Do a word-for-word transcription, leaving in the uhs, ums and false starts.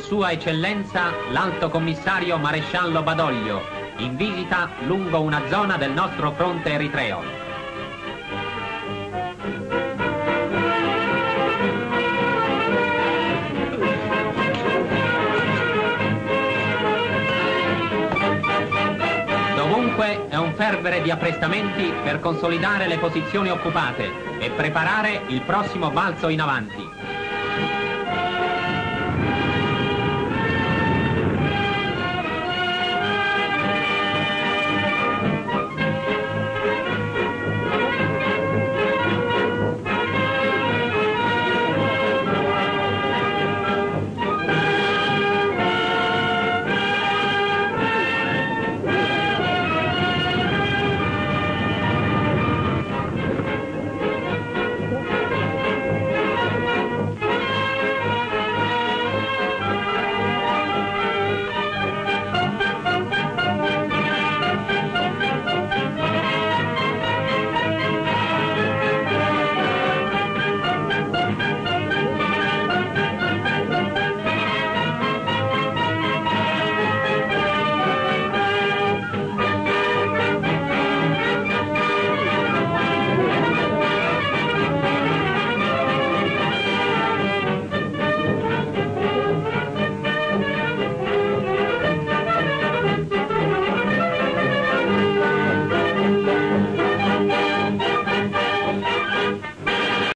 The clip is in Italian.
Sua Eccellenza l'Alto Commissario Maresciallo Badoglio, in visita lungo una zona del nostro fronte eritreo. Dovunque è un fervere di apprestamenti per consolidare le posizioni occupate e preparare il prossimo balzo in avanti.